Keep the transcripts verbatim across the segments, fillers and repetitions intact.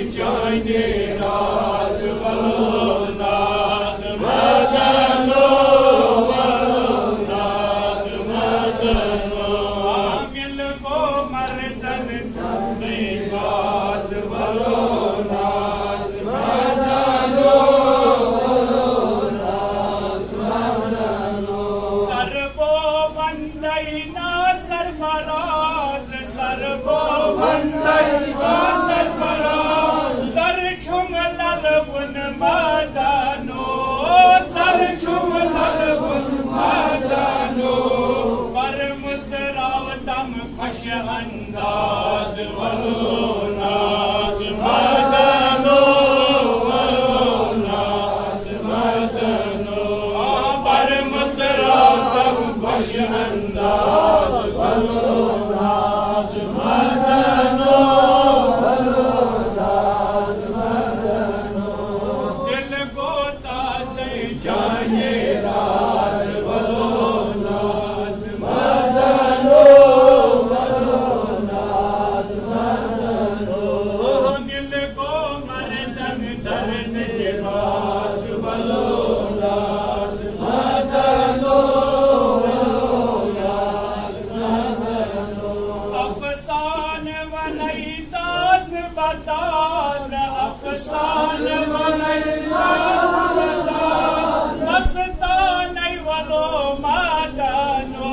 जाने राज वलो नाज मदनो वलो नाज मदनो आमिल को मर्दन निवास वलो नाज मदनो वलो नाज मदनो सरबो वंदना सरफराज सरबो वंदना सरफराज सर छुमलल बुन मदनो सर छुमलल बुन मदनो पर मुजराव दम खुश अंदाज वलो नाज मदनो वलो नाज मदनो पर मुजराव दम खुश अंदाज वलो नाज मदनो वलो नाज मदनो दिल को ताज़े जाने राज वलो नाज मदनो वलो नाज मदनो दिल को मर्दन दर्द राज वलो नाज मदनो वलो नाज मदनो अफसान वनई दास बताज अफसान वनई दास बताज मस्तान वलो मदनो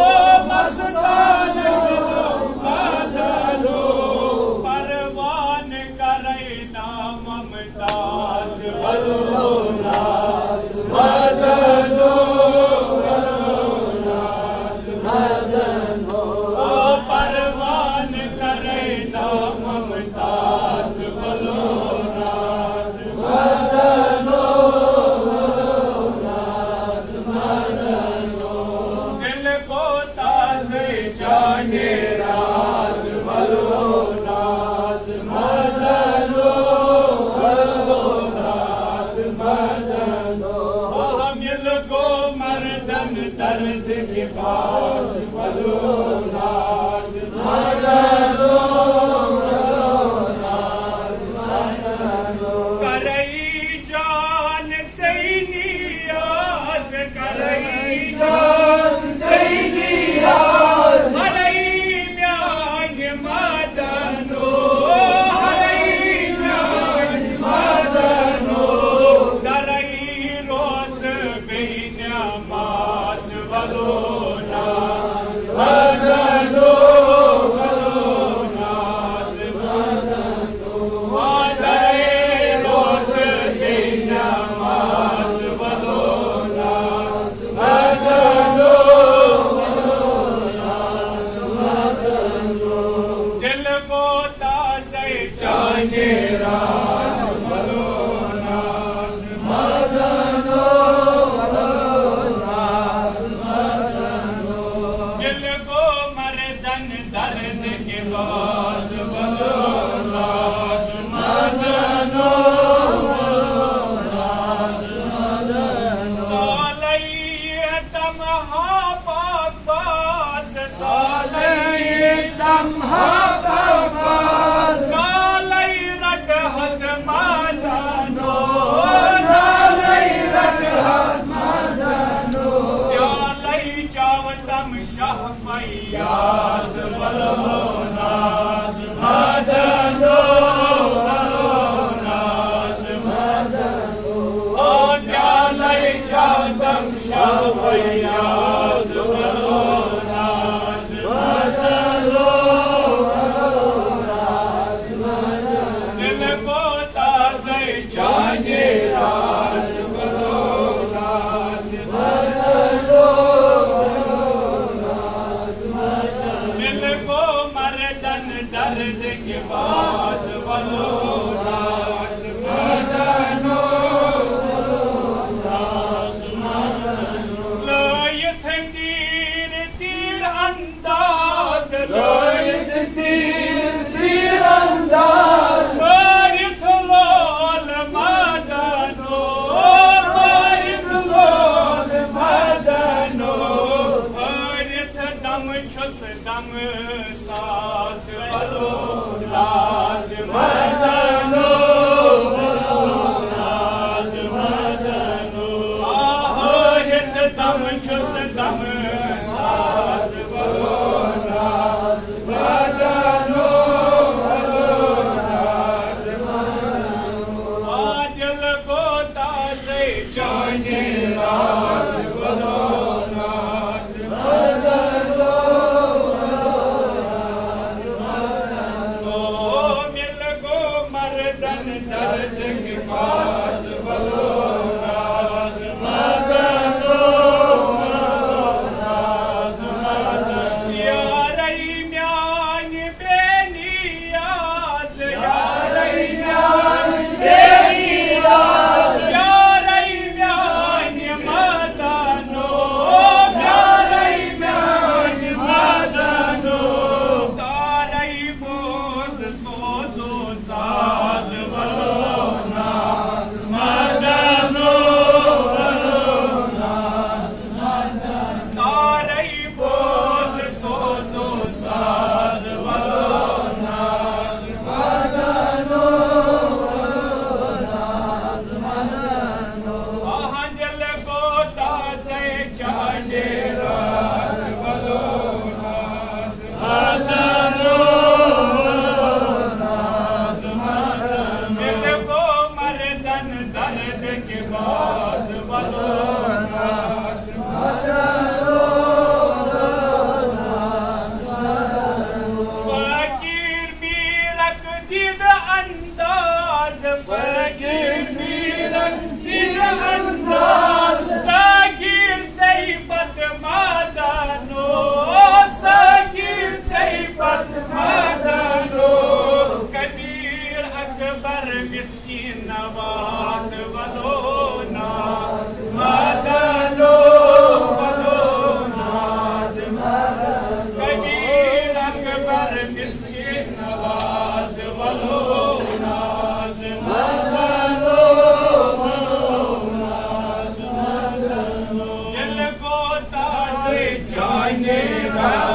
मस्तान वलो मदनो परवान करे ना ममताज वलो नाज मदनो वलो नाज मदनो परवान करे ना ममताज वलो नाज मदनो वलो नाज मदनो दिल को ताज़े जाने राज वलो नाज मदनो वलो नाज मदनो मिल को मर्दन दर्द के पास वलो नाज मदनो वलो नाज मदनो करई जान से नियाज करई जान से नियाज हरई म्यान मदनो हरई म्यान मदनो दरई रोज बेनमाज वलो नाज मदनो वलो नाज मदनो दरई रोज बेनमाज वलो नाज मदनो वलो नाज मदनो दिल को ताज़े जाने राज वलो नाज मदनो वलो नाज मदनो दिल को मर्दन दर्द के बाज वलो नाज मदनो वलो नाज मदनो सालई तमहा पास सालई तमहा पास नालई रटहत मदनो नालई रटहत मदनो यालई चावतम शाह फैयाज वलो नाज मदनो वलो नाज मदनो ओ यालई चावतम शाह फैयाज वलो नाज मदनो वलो नाज मदनो दिल को ताज़े जाने राज वलो नाज मदनो वलो नाज मदनो दिल को मर्दन दर्द के पास वलो नाज मदनो वलो नाज मदनो लायत तीर तीर अंदाज लायत तीर तीर अंदाज लायत लोल मदनो लायत लोल मदनो लायत दम छुस दम साज वलो नाज मदनो दर्द के पास बलो नाज मदनो नाज मदनो यारई म्यान बेनियास यारई म्यान बेनियास यारई म्यान मदनो यारई म्यान मदनो तारई बोझ सोजो साज बलो नाज मदनो बलो नाज मदनो तारई बोझ सोजो साज बलो नाज मदनो नाज मदनो आहंजल गोता से चांदे राज बलो नाज मदनो नाज मदनो दिल को मर्दन दर्द के बास बलो नाज मदनो नाज मदनो फकीर मीरक दिद अंदाज फकीर मीरक दिद अंदाज सागिर सैबत मदनो सागिर सैबत मदनो कबीर अकबर मिस्कीन नवाज बलो नाज मदनो बलो नाज मदनो कबीर अकबर मिस्कीन नवाज बलो नाज मदनो बलो नाज मदनो दिल को ताज़े जाने का